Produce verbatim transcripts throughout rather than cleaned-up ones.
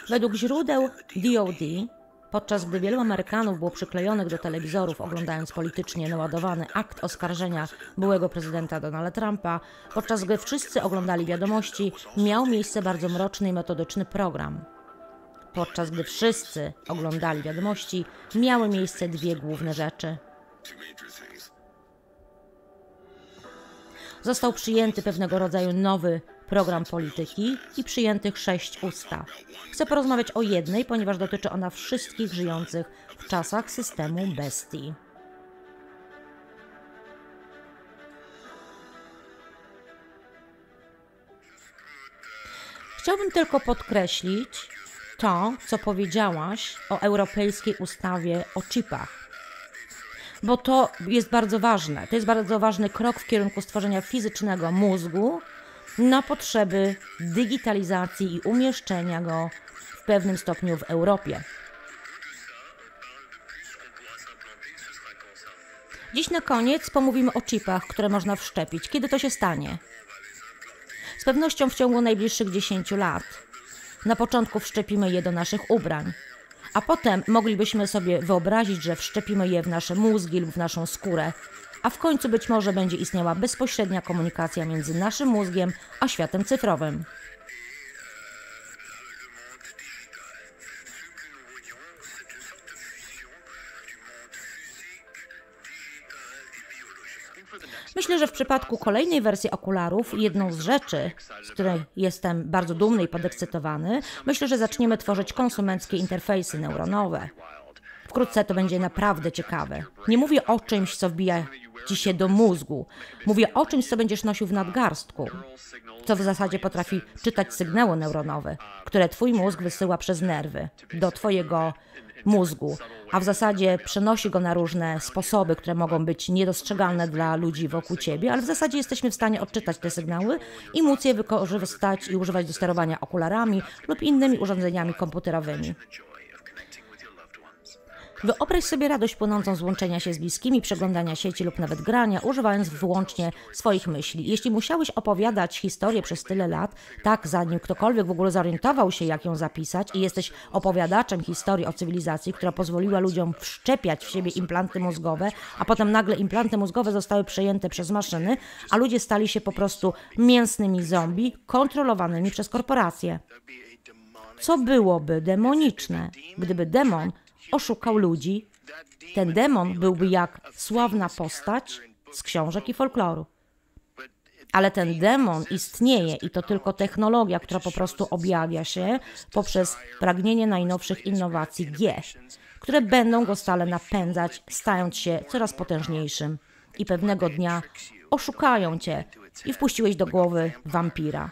Według źródeł D O D, podczas gdy wielu Amerykanów było przyklejonych do telewizorów, oglądając politycznie naładowany akt oskarżenia byłego prezydenta Donalda Trumpa, podczas gdy wszyscy oglądali wiadomości, miał miejsce bardzo mroczny i metodyczny program. Podczas gdy wszyscy oglądali wiadomości, miały miejsce dwie główne rzeczy. Został przyjęty pewnego rodzaju nowy program polityki i przyjętych sześć ustaw. Chcę porozmawiać o jednej, ponieważ dotyczy ona wszystkich żyjących w czasach systemu bestii. Chciałbym tylko podkreślić to, co powiedziałaś o europejskiej ustawie o chipach. Bo to jest bardzo ważne. To jest bardzo ważny krok w kierunku stworzenia fizycznego mózgu na potrzeby digitalizacji i umieszczenia go w pewnym stopniu w Europie. Dziś na koniec pomówimy o chipach, które można wszczepić. Kiedy to się stanie? Z pewnością w ciągu najbliższych dziesięciu lat. Na początku wszczepimy je do naszych ubrań, a potem moglibyśmy sobie wyobrazić, że wszczepimy je w nasze mózgi lub w naszą skórę, a w końcu być może będzie istniała bezpośrednia komunikacja między naszym mózgiem a światem cyfrowym. Myślę, że w przypadku kolejnej wersji okularów jedną z rzeczy, z której jestem bardzo dumny i podekscytowany, myślę, że zaczniemy tworzyć konsumenckie interfejsy neuronowe. Wkrótce to będzie naprawdę ciekawe. Nie mówię o czymś, co wbija ci się do mózgu. Mówię o czymś, co będziesz nosił w nadgarstku, co w zasadzie potrafi czytać sygnały neuronowe, które twój mózg wysyła przez nerwy do twojego mózgu, a w zasadzie przenosi go na różne sposoby, które mogą być niedostrzegalne dla ludzi wokół ciebie, ale w zasadzie jesteśmy w stanie odczytać te sygnały i móc je wykorzystać i używać do sterowania okularami lub innymi urządzeniami komputerowymi. Wyobraź sobie radość płynącą z łączenia się z bliskimi, przeglądania sieci lub nawet grania, używając wyłącznie swoich myśli. Jeśli musiałeś opowiadać historię przez tyle lat, tak zanim ktokolwiek w ogóle zorientował się, jak ją zapisać, i jesteś opowiadaczem historii o cywilizacji, która pozwoliła ludziom wszczepiać w siebie implanty mózgowe, a potem nagle implanty mózgowe zostały przejęte przez maszyny, a ludzie stali się po prostu mięsnymi zombie kontrolowanymi przez korporacje. Co byłoby demoniczne, gdyby demon oszukał ludzi? Ten demon byłby jak sławna postać z książek i folkloru. Ale ten demon istnieje i to tylko technologia, która po prostu objawia się poprzez pragnienie najnowszych innowacji G, które będą go stale napędzać, stając się coraz potężniejszym. I pewnego dnia oszukają cię i wpuściłeś do głowy wampira.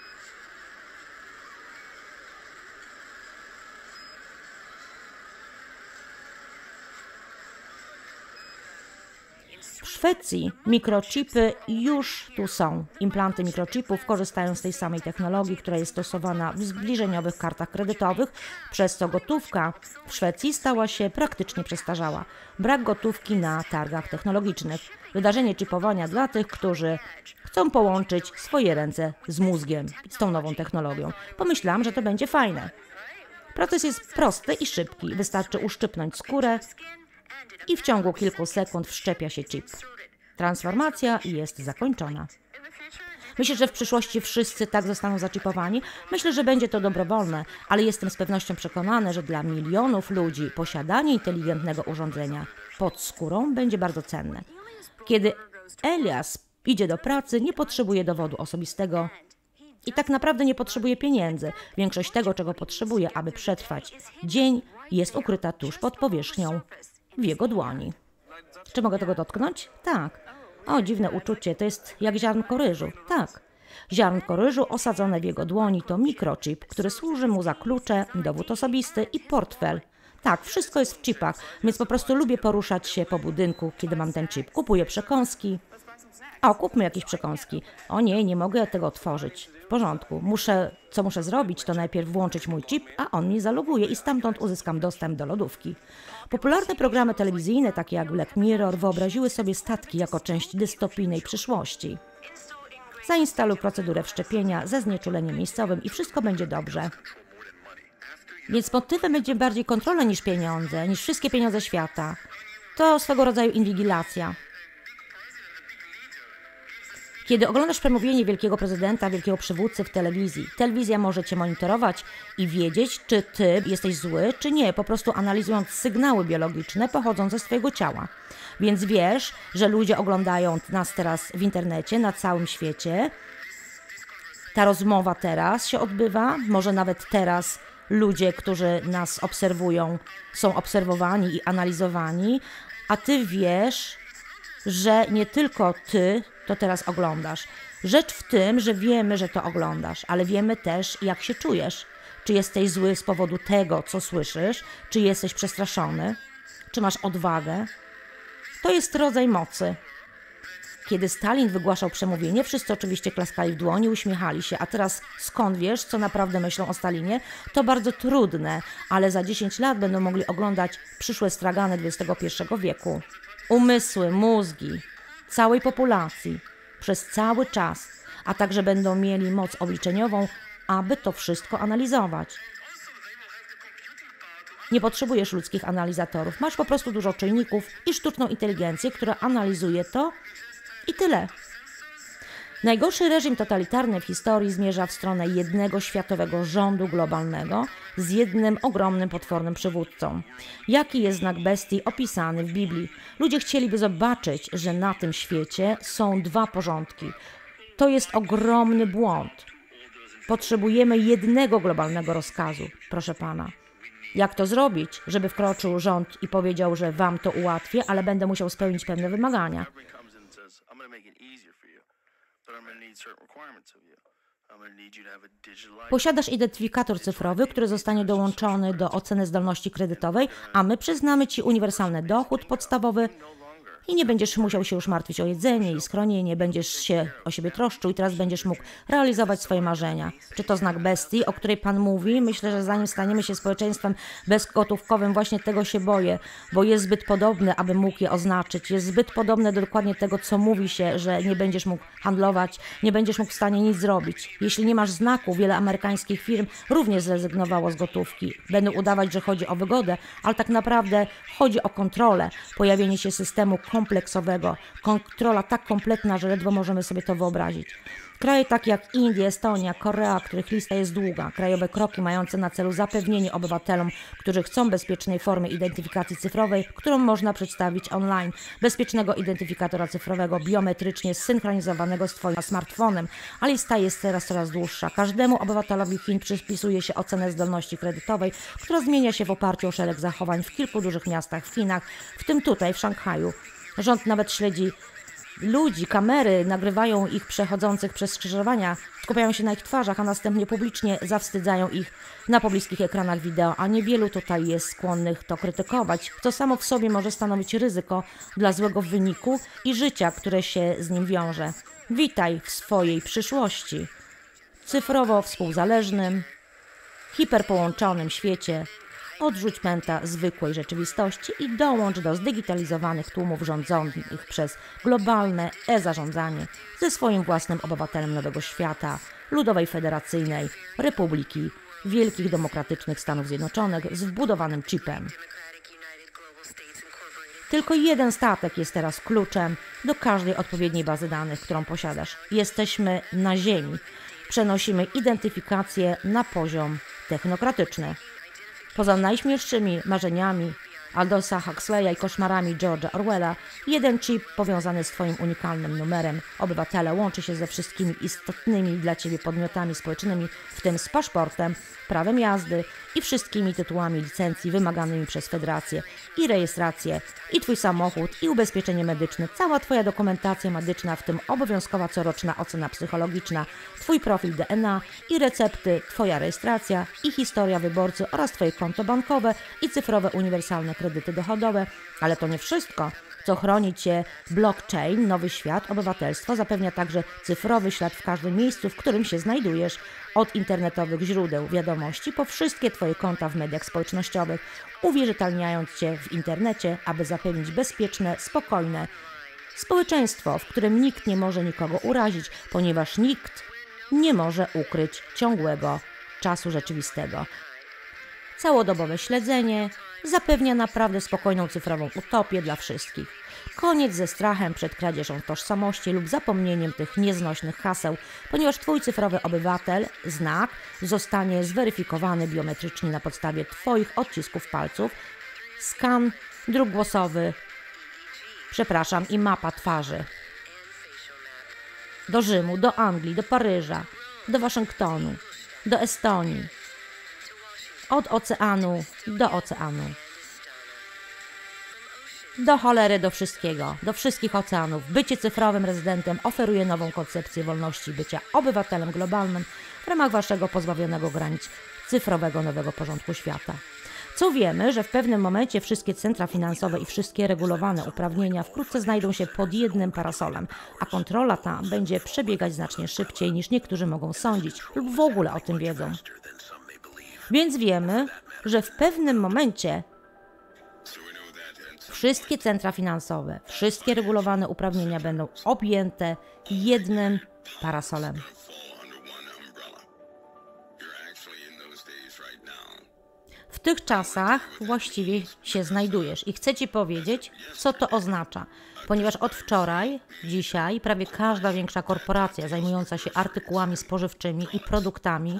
W Szwecji mikrochipy już tu są. Implanty mikrochipów korzystają z tej samej technologii, która jest stosowana w zbliżeniowych kartach kredytowych, przez co gotówka w Szwecji stała się praktycznie przestarzała. Brak gotówki na targach technologicznych. Wydarzenie chipowania dla tych, którzy chcą połączyć swoje ręce z mózgiem, z tą nową technologią. Pomyślałam, że to będzie fajne. Proces jest prosty i szybki. Wystarczy uszczypnąć skórę i w ciągu kilku sekund wszczepia się chip. Transformacja jest zakończona. Myślę, że w przyszłości wszyscy tak zostaną zaczipowani. Myślę, że będzie to dobrowolne, ale jestem z pewnością przekonany, że dla milionów ludzi posiadanie inteligentnego urządzenia pod skórą będzie bardzo cenne. Kiedy Elias idzie do pracy, nie potrzebuje dowodu osobistego i tak naprawdę nie potrzebuje pieniędzy. Większość tego, czego potrzebuje, aby przetrwać dzień, jest ukryta tuż pod powierzchnią w jego dłoni. Czy mogę tego dotknąć? Tak. O, dziwne uczucie, to jest jak ziarnko ryżu. Tak. Ziarnko ryżu osadzone w jego dłoni to mikrochip, który służy mu za klucze, dowód osobisty i portfel. Tak, wszystko jest w chipach, więc po prostu lubię poruszać się po budynku, kiedy mam ten chip. Kupuję przekąski. O, kupmy jakieś przekąski. O nie, nie mogę tego otworzyć. W porządku. Muszę, co muszę zrobić, to najpierw włączyć mój chip, a on mnie zaloguje i stamtąd uzyskam dostęp do lodówki. Popularne programy telewizyjne, takie jak Black Mirror, wyobraziły sobie statki jako część dystopijnej przyszłości. Zainstaluj procedurę wszczepienia ze znieczuleniem miejscowym i wszystko będzie dobrze. Więc motywem będzie bardziej kontrola niż pieniądze, niż wszystkie pieniądze świata. To swego rodzaju inwigilacja. Kiedy oglądasz przemówienie wielkiego prezydenta, wielkiego przywódcy w telewizji, telewizja może cię monitorować i wiedzieć, czy ty jesteś zły, czy nie, po prostu analizując sygnały biologiczne pochodzące z twojego ciała. Więc wiesz, że ludzie oglądają nas teraz w internecie, na całym świecie. Ta rozmowa teraz się odbywa, może nawet teraz ludzie, którzy nas obserwują, są obserwowani i analizowani, a ty wiesz, że nie tylko ty to teraz oglądasz. Rzecz w tym, że wiemy, że to oglądasz, ale wiemy też, jak się czujesz. Czy jesteś zły z powodu tego, co słyszysz, czy jesteś przestraszony, czy masz odwagę. To jest rodzaj mocy. Kiedy Stalin wygłaszał przemówienie, wszyscy oczywiście klaskali w dłoni, uśmiechali się. A teraz skąd wiesz, co naprawdę myślą o Stalinie? To bardzo trudne, ale za dziesięć lat będą mogli oglądać przyszłe stragany dwudziestego pierwszego wieku. Umysły, mózgi całej populacji przez cały czas, a także będą mieli moc obliczeniową, aby to wszystko analizować. Nie potrzebujesz ludzkich analizatorów, masz po prostu dużo czynników i sztuczną inteligencję, która analizuje to i tyle. Najgorszy reżim totalitarny w historii zmierza w stronę jednego światowego rządu globalnego z jednym ogromnym, potwornym przywódcą. Jaki jest znak bestii opisany w Biblii? Ludzie chcieliby zobaczyć, że na tym świecie są dwa porządki. To jest ogromny błąd. Potrzebujemy jednego globalnego rozkazu, proszę pana. Jak to zrobić, żeby wkroczył rząd i powiedział, że wam to ułatwię, ale będę musiał spełnić pewne wymagania? Posiadasz identyfikator cyfrowy, który zostanie dołączony do oceny zdolności kredytowej, a my przyznamy ci uniwersalny dochód podstawowy i nie będziesz musiał się już martwić o jedzenie i schronienie, będziesz się o siebie troszczył i teraz będziesz mógł realizować swoje marzenia. Czy to znak bestii, o której pan mówi? Myślę, że zanim staniemy się społeczeństwem bezgotówkowym, właśnie tego się boję, bo jest zbyt podobny, aby mógł je oznaczyć. Jest zbyt podobne do dokładnie tego, co mówi się, że nie będziesz mógł handlować, nie będziesz mógł w stanie nic zrobić. Jeśli nie masz znaku, wiele amerykańskich firm również zrezygnowało z gotówki. Będą udawać, że chodzi o wygodę, ale tak naprawdę chodzi o kontrolę, pojawienie się systemu kompleksowego, kontrola tak kompletna, że ledwo możemy sobie to wyobrazić. Kraje takie jak Indie, Estonia, Korea, których lista jest długa, krajowe kroki mające na celu zapewnienie obywatelom, którzy chcą bezpiecznej formy identyfikacji cyfrowej, którą można przedstawić online, bezpiecznego identyfikatora cyfrowego, biometrycznie zsynchronizowanego z twoim smartfonem, a lista jest teraz coraz dłuższa. Każdemu obywatelowi Chin przypisuje się ocenę zdolności kredytowej, która zmienia się w oparciu o szereg zachowań w kilku dużych miastach w Chinach, w tym tutaj w Szanghaju. Rząd nawet śledzi ludzi, kamery nagrywają ich przechodzących przez skrzyżowania, skupiają się na ich twarzach, a następnie publicznie zawstydzają ich na pobliskich ekranach wideo, a niewielu tutaj jest skłonnych to krytykować, co samo w sobie może stanowić ryzyko dla złego wyniku i życia, które się z nim wiąże. Witaj w swojej przyszłości. Cyfrowo współzależnym, hiperpołączonym świecie. Odrzuć pęta zwykłej rzeczywistości i dołącz do zdigitalizowanych tłumów rządzonych przez globalne e-zarządzanie ze swoim własnym obywatelem nowego świata, Ludowej Federacyjnej Republiki Wielkich Demokratycznych Stanów Zjednoczonych z wbudowanym chipem. Tylko jeden statek jest teraz kluczem do każdej odpowiedniej bazy danych, którą posiadasz. Jesteśmy na Ziemi. Przenosimy identyfikację na poziom technokratyczny. Poza najśmielszymi marzeniami Aldosa Huxleya i koszmarami George'a Orwella, jeden chip powiązany z twoim unikalnym numerem obywatela łączy się ze wszystkimi istotnymi dla ciebie podmiotami społecznymi, w tym z paszportem, prawem jazdy i wszystkimi tytułami licencji wymaganymi przez federację i rejestrację, i twój samochód, i ubezpieczenie medyczne, cała twoja dokumentacja medyczna, w tym obowiązkowa coroczna ocena psychologiczna, twój profil D N A i recepty, twoja rejestracja i historia wyborcy oraz twoje konto bankowe i cyfrowe uniwersalne kredyty dochodowe. Ale to nie wszystko. Co chroni cię blockchain, nowy świat, obywatelstwo, zapewnia także cyfrowy ślad w każdym miejscu, w którym się znajdujesz. Od internetowych źródeł wiadomości po wszystkie twoje konta w mediach społecznościowych, uwierzytelniając cię w internecie, aby zapewnić bezpieczne, spokojne społeczeństwo, w którym nikt nie może nikogo urazić, ponieważ nikt nie może ukryć ciągłego czasu rzeczywistego. całodobowe śledzenie zapewnia naprawdę spokojną cyfrową utopię dla wszystkich. Koniec ze strachem przed kradzieżą tożsamości lub zapomnieniem tych nieznośnych haseł, ponieważ Twój cyfrowy obywatel, znak, zostanie zweryfikowany biometrycznie na podstawie Twoich odcisków palców, skan, druk głosowy, przepraszam, i mapa twarzy. Do Rzymu, do Anglii, do Paryża, do Waszyngtonu, do Estonii, od oceanu do oceanu. Do cholery, do wszystkiego, do wszystkich oceanów. Bycie cyfrowym rezydentem oferuje nową koncepcję wolności bycia obywatelem globalnym w ramach Waszego pozbawionego granic cyfrowego nowego porządku świata. Co wiemy, że w pewnym momencie wszystkie centra finansowe i wszystkie regulowane uprawnienia wkrótce znajdą się pod jednym parasolem, a kontrola ta będzie przebiegać znacznie szybciej niż niektórzy mogą sądzić lub w ogóle o tym wiedzą. Więc wiemy, że w pewnym momencie wszystkie centra finansowe, wszystkie regulowane uprawnienia będą objęte jednym parasolem. W tych czasach właściwie się znajdujesz i chcę Ci powiedzieć, co to oznacza, ponieważ od wczoraj, dzisiaj, prawie każda większa korporacja zajmująca się artykułami spożywczymi i produktami,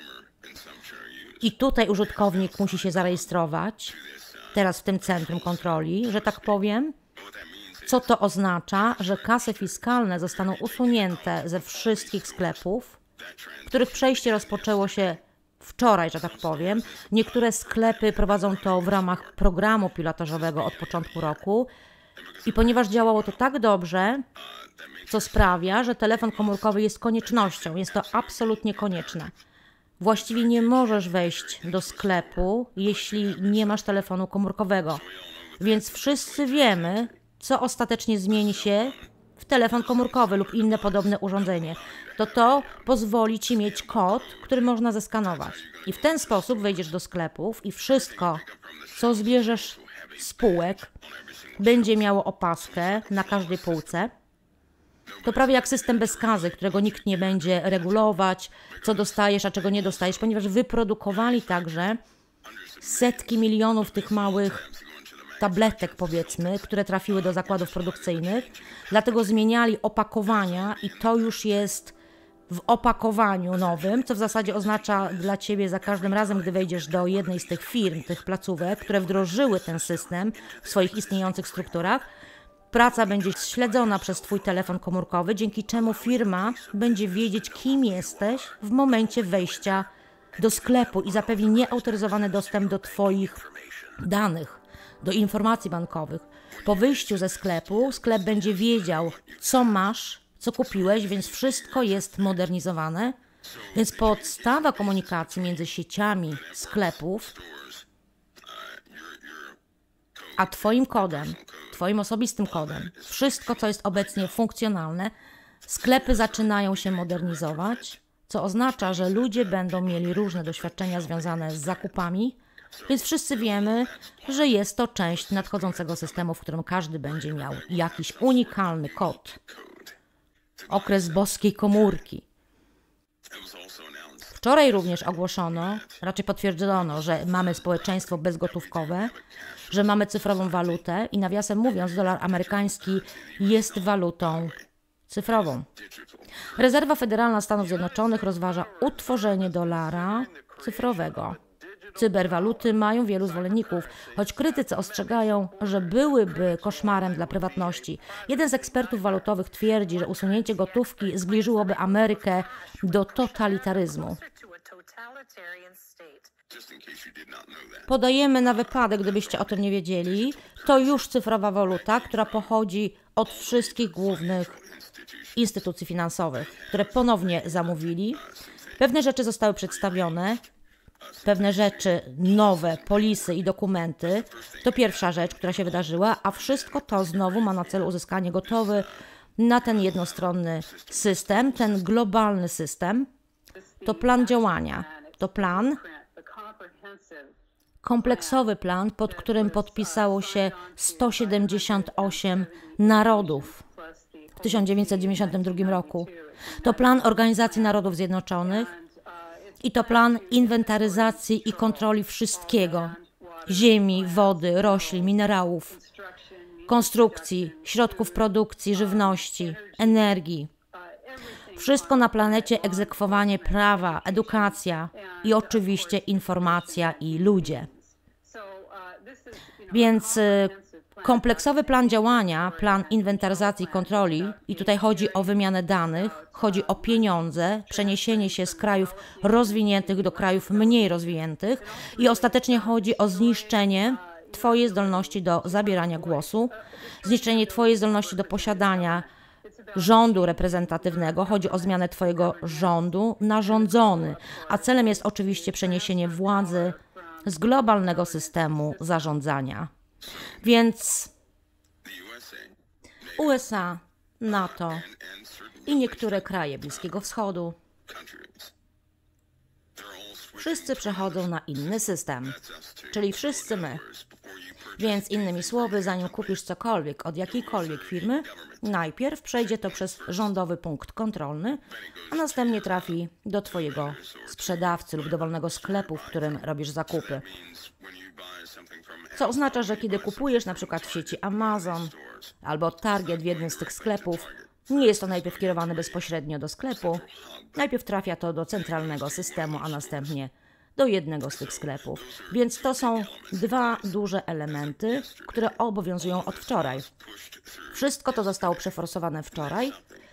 i tutaj użytkownik musi się zarejestrować, teraz w tym centrum kontroli, że tak powiem. Co to oznacza? Że kasy fiskalne zostaną usunięte ze wszystkich sklepów, których przejście rozpoczęło się wczoraj, że tak powiem. Niektóre sklepy prowadzą to w ramach programu pilotażowego od początku roku i ponieważ działało to tak dobrze, co sprawia, że telefon komórkowy jest koniecznością, jest to absolutnie konieczne. Właściwie nie możesz wejść do sklepu, jeśli nie masz telefonu komórkowego. Więc wszyscy wiemy, co ostatecznie zmieni się w telefon komórkowy lub inne podobne urządzenie. To to pozwoli Ci mieć kod, który można zeskanować. I w ten sposób wejdziesz do sklepów i wszystko, co zbierzesz z półek, będzie miało opaskę na każdej półce. To prawie jak system bez skazy, którego nikt nie będzie regulować, co dostajesz, a czego nie dostajesz, ponieważ wyprodukowali także setki milionów tych małych tabletek, powiedzmy, które trafiły do zakładów produkcyjnych, dlatego zmieniali opakowania i to już jest w opakowaniu nowym, co w zasadzie oznacza dla Ciebie za każdym razem, gdy wejdziesz do jednej z tych firm, tych placówek, które wdrożyły ten system w swoich istniejących strukturach, praca będzie śledzona przez Twój telefon komórkowy, dzięki czemu firma będzie wiedzieć, kim jesteś w momencie wejścia do sklepu i zapewni nieautoryzowany dostęp do Twoich danych, do informacji bankowych. Po wyjściu ze sklepu, sklep będzie wiedział, co masz, co kupiłeś, więc wszystko jest modernizowane. Więc podstawa komunikacji między sieciami sklepów a Twoim kodem, Twoim osobistym kodem, wszystko, co jest obecnie funkcjonalne, sklepy zaczynają się modernizować, co oznacza, że ludzie będą mieli różne doświadczenia związane z zakupami, więc wszyscy wiemy, że jest to część nadchodzącego systemu, w którym każdy będzie miał jakiś unikalny kod. Okres boskiej komórki. Wczoraj również ogłoszono, raczej potwierdzono, że mamy społeczeństwo bezgotówkowe, że mamy cyfrową walutę i nawiasem mówiąc, dolar amerykański jest walutą cyfrową. Rezerwa Federalna Stanów Zjednoczonych rozważa utworzenie dolara cyfrowego. Cyberwaluty mają wielu zwolenników, choć krytycy ostrzegają, że byłyby koszmarem dla prywatności. Jeden z ekspertów walutowych twierdzi, że usunięcie gotówki zbliżyłoby Amerykę do totalitaryzmu. Podajemy na wypadek, gdybyście o tym nie wiedzieli, to już cyfrowa waluta, która pochodzi od wszystkich głównych instytucji finansowych, które ponownie zamówili. Pewne rzeczy zostały przedstawione, pewne rzeczy nowe, polisy i dokumenty. To pierwsza rzecz, która się wydarzyła, a wszystko to znowu ma na celu uzyskanie gotowy na ten jednostronny system, ten globalny system. To plan działania, to plan, kompleksowy plan, pod którym podpisało się sto siedemdziesiąt osiem narodów w tysiąc dziewięćset dziewięćdziesiątym drugim roku. To plan Organizacji Narodów Zjednoczonych I to plan inwentaryzacji i kontroli wszystkiego. Ziemi, wody, roślin, minerałów, konstrukcji, środków produkcji, żywności, energii. Wszystko na planecie, egzekwowanie prawa, edukacja i oczywiście informacja i ludzie. Więc kompleksowy plan działania, plan inwentaryzacji i kontroli, i tutaj chodzi o wymianę danych, chodzi o pieniądze, przeniesienie się z krajów rozwiniętych do krajów mniej rozwiniętych i ostatecznie chodzi o zniszczenie Twojej zdolności do zabierania głosu, zniszczenie Twojej zdolności do posiadania rządu reprezentatywnego. Chodzi o zmianę Twojego rządu na rządzony, a celem jest oczywiście przeniesienie władzy z globalnego systemu zarządzania. Więc U S A, NATO i niektóre kraje Bliskiego Wschodu wszyscy przechodzą na inny system, czyli wszyscy my. Więc innymi słowy, zanim kupisz cokolwiek od jakiejkolwiek firmy, najpierw przejdzie to przez rządowy punkt kontrolny, a następnie trafi do Twojego sprzedawcy lub dowolnego sklepu, w którym robisz zakupy. Co oznacza, że kiedy kupujesz na przykład w sieci Amazon albo Target w jednym z tych sklepów, nie jest to najpierw kierowane bezpośrednio do sklepu, najpierw trafia to do centralnego systemu, a następnie do jednego z tych sklepów. Więc to są dwa duże elementy, które obowiązują od wczoraj. Wszystko to zostało przeforsowane wczoraj,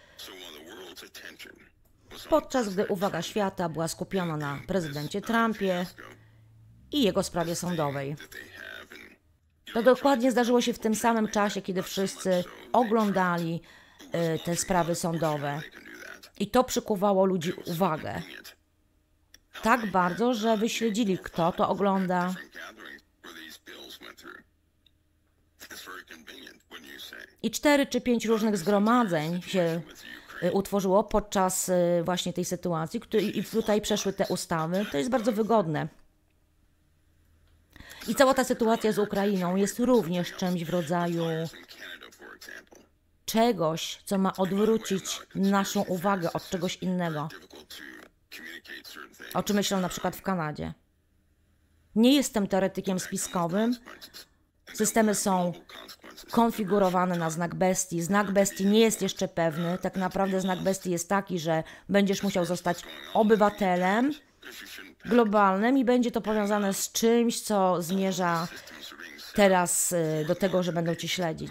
podczas gdy uwaga świata była skupiona na prezydencie Trumpie i jego sprawie sądowej. To dokładnie zdarzyło się w tym samym czasie, kiedy wszyscy oglądali y, te sprawy sądowe. I to przykuwało ludzi uwagę. Tak bardzo, że wyśledzili, kto to ogląda. I cztery czy pięć różnych zgromadzeń się y, utworzyło podczas y, właśnie tej sytuacji, który, i tutaj przeszły te ustawy. To jest bardzo wygodne. I cała ta sytuacja z Ukrainą jest również czymś w rodzaju czegoś, co ma odwrócić naszą uwagę od czegoś innego. O czym myślą na przykład w Kanadzie. Nie jestem teoretykiem spiskowym. Systemy są konfigurowane na znak bestii. Znak bestii nie jest jeszcze pewny. Tak naprawdę znak bestii jest taki, że będziesz musiał zostać obywatelem globalnym i będzie to powiązane z czymś, co zmierza teraz do tego, że będą Cię śledzić.